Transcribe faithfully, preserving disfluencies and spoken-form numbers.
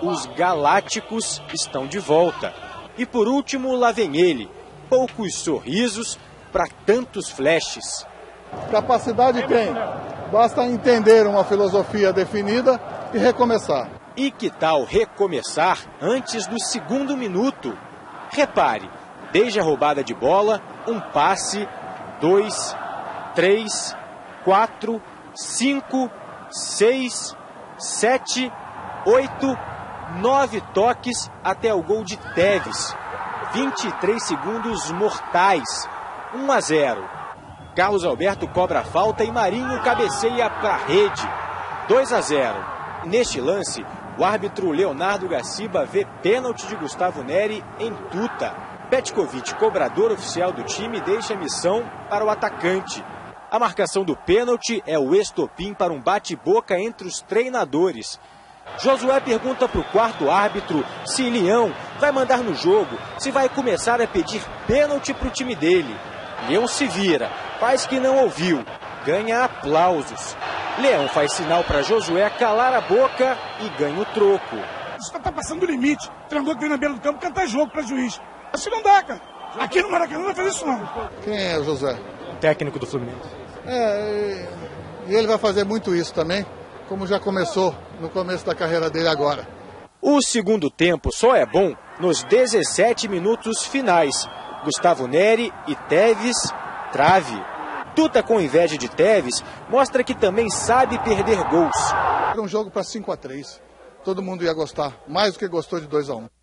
Os galácticos estão de volta. E por último, lá vem ele. Poucos sorrisos para tantos flashes. Capacidade tem. Basta entender uma filosofia definida e recomeçar. E que tal recomeçar antes do segundo minuto? Repare, desde a roubada de bola, um passe, dois, três, quatro, cinco, seis, sete, oito, nove toques até o gol de Tevez. vinte e três segundos mortais. um a zero. Carlos Alberto cobra a falta e Marinho cabeceia para a rede. dois a zero. Neste lance, o árbitro Leonardo Gaciba vê pênalti de Gustavo Neri em Tuta. Petkovic, cobrador oficial do time, deixa a missão para o atacante. A marcação do pênalti é o estopim para um bate-boca entre os treinadores. Josué pergunta para o quarto árbitro se Leão vai mandar no jogo, se vai começar a pedir pênalti para o time dele. Leão se vira, faz que não ouviu, ganha aplausos. Leão faz sinal para Josué calar a boca e ganha o troco. Isso está passando do limite. O treinador que vem na beira do campo cantar jogo para juiz. Assim não dá, cara. Aqui no Maracanã não vai fazer isso, não. Quem é o Josué? Técnico do Fluminense. É, e ele vai fazer muito isso também, como já começou no começo da carreira dele agora. O segundo tempo só é bom nos dezessete minutos finais. Gustavo Neri e Tevez, trave. Tuta, com inveja de Tevez, mostra que também sabe perder gols. Era um jogo para cinco a três. Todo mundo ia gostar, mais do que gostou de dois a um.